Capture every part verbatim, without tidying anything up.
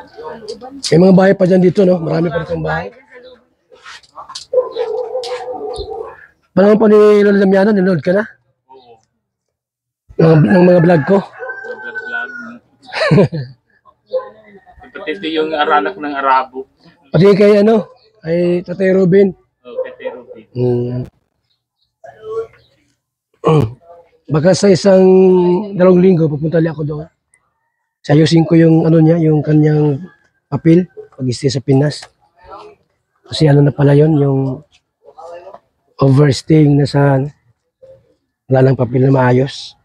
May mga bahay pa dyan dito, no? Marami pa ditong bahay. Panahon pa ni Lola Damiana, nanonood ka na? Oo. Ng, ng mga vlog ko. Vlog-vlog. Pati ito yung aranak ng Arabo. Pati kay ano, kay Tatay Robin. Oh, kay Robin. Hmm. Baka sa isang dalawang linggo, pupunta ulit ako doon. Sayusin ko yung ano niya, yung kanyang papel pag-stay sa Pinas. Kasi ano na pala yun, yung overstaying na sa wala lang papel na maayos.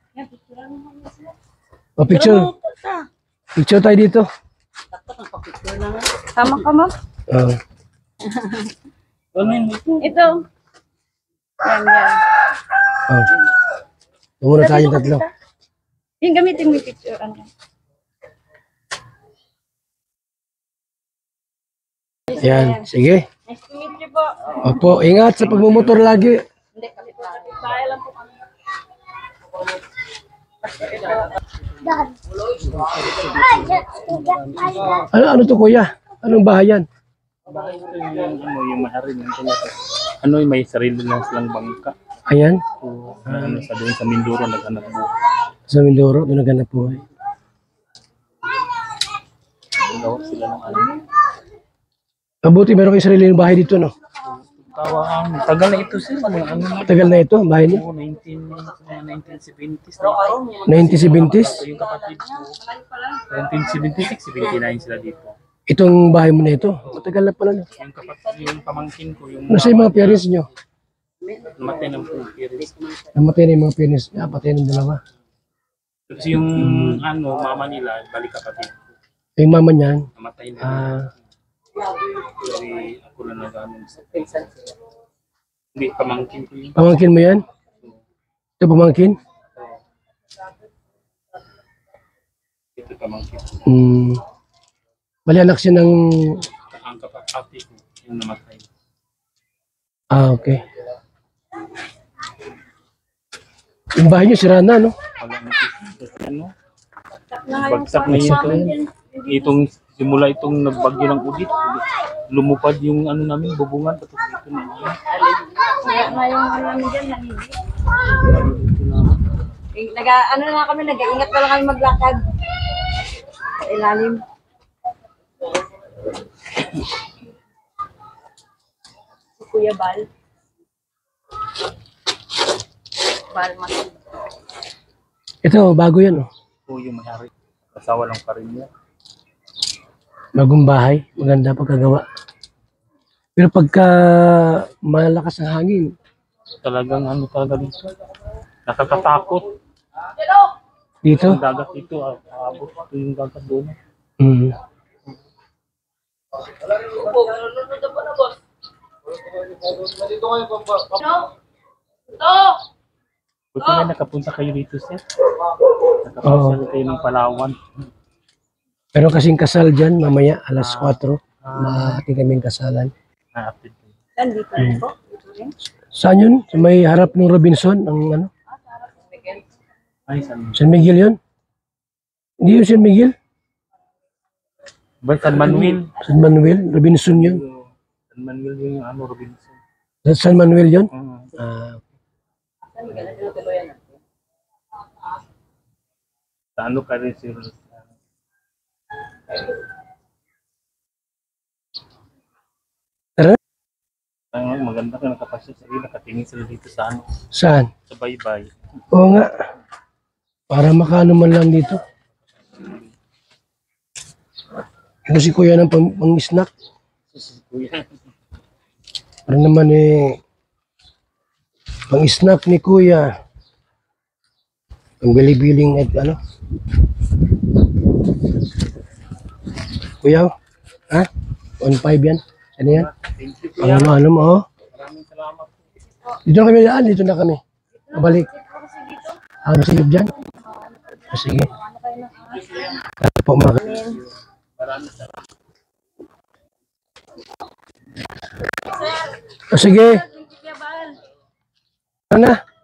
O, picture. Picture tayo dito. Tama ka, ma'am? Oh. Ito. Yan, yan. Oh. Tumuna tayong tatlo. Yung gamitin mo yung picture. Ano? Yan, sige. Nice to meet you po. Opo, ingat sa pagmumotor lagi. Hindi, kapit lang. Bahay lang po kami. Ano, ano to kuya? Anong bahayan? Bakit ito yung ano, yung maharin yung talaga. Ano yung may sarili na silang bangka. Ayan, So, ano sa doon sa Mindoro naghanap buhay. sa Mindoro, doon naghanap buhay. Gawak sila ng ano. Mabuti, meron kayo sarili ng bahay dito, no? Tawa ang tagal na ito sir. Mga ano na. Tagal na ito, bahay niyo? Oo, nineteen, nineteen seventies na ito. nineteen seventies? So, yung kapatid ko, nineteen seventy-six, seventy-nine sila dito. Itong bahay mo na ito? Matagal na pala, no? Yung kapatid, yung pamangkin ko, yung Nasa yung mga parents nyo? namatay ng pulpiris. Namatay na yung mga parents niya, patay ng dalawa. Kasi yung ano, mama nila, balik kapatid ko. Yung mama niyan, Namatay na. ah, Kasi ako na nag-ano sa pinsan. Hindi, pamangkin ko yun. pamangkin mo yan? Ito pamangkin? Ito pamangkin ko. Hmm. Bali anak siya ng... Ang kapatid ko, yung namatay. Ah, okay. Yung bahay niyo, sira na, no? Wala na ito. Ano? Bagsak na yun ito. Itong, simula itong nagbagyo ng udit. Lumupad yung ano namin, bubungan. Tapos ito na yun. Kaya na yung ano namin dyan, nanginig. Eh, Naga, ano na kami, nag-iingat pa lang kami maglakad. Sa ilalim. Si Kuya Bal. Bal mas. Ito, bago yan, oh. Ito yung mayari. Kasawa lang pa rin niya. Bagong bahay, maganda pagkagawa. Pero pagka malakas ang hangin, Talagang ano talaga dito. Nakakatakot. dito, Ang dagat dito, ah, aabot. Ito yung dagat doon. mm, Buti nga nakapunta kayo dito, sir. Nakapunta kayo ng Palawan. pero kasing kasal dyan, mamaya alas kwatro, maating kaming kasalan. Na-update kayo. Yan, dito rin po. Dito rin. Saan yun? Sa may harap ng Robinson, ang ano? Ay, San, San Miguel yun? Hindi yun San Miguel? ba, San Manuel. San Manuel? Robinson yun? San Manuel yung ano, Robinson. Sa San Manuel yun? Uh, Ah, sa ano ka rin, sir? Tara. Ang maganda ka nakapasya sa iyo, nakatingin sila dito sa ano, saan? sa baybay. Oo nga. Para makaano man lang dito. Ano si kuya ng pang, pang snack? Kuya. Para naman eh, pang snack ni kuya. Ang bili-biling at ano. Kuya, ha? one five yan. Ano yan? Thank you, Ang kuya. ano, ano mo, oh. Maraming salamat. Dito na kami daan, dito na kami. Pabalik. Ah, masigib dyan? Ah, sige. Ano po mga... Maraming salamat. Ah, sige. Kuya Bal. Ano na?